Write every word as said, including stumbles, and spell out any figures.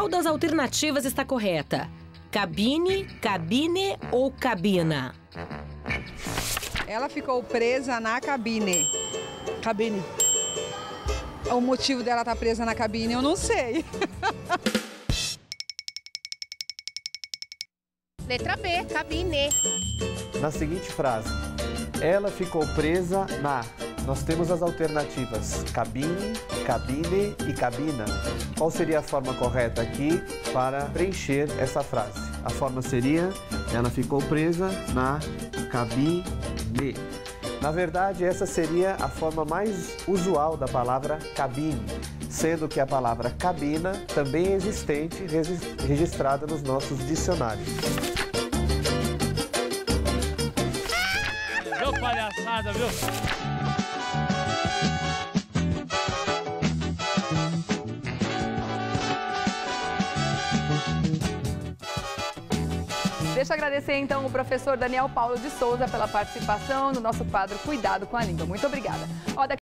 Qual das alternativas está correta? Cabine, cabine ou cabina? Ela ficou presa na cabine. Cabine. O motivo dela estar presa na cabine, eu não sei. Letra B, cabine. Na seguinte frase, ela ficou presa na... Nós temos as alternativas cabine, cabine e cabina. Qual seria a forma correta aqui para preencher essa frase? A forma seria, ela ficou presa na cabine. Na verdade, essa seria a forma mais usual da palavra cabine, sendo que a palavra cabina também é existente, registrada nos nossos dicionários. Viu, palhaçada, viu? Deixa eu agradecer, então, o professor Daniel Paulo de Souza pela participação no nosso quadro Cuidado com a Língua. Muito obrigada. Ó, daqui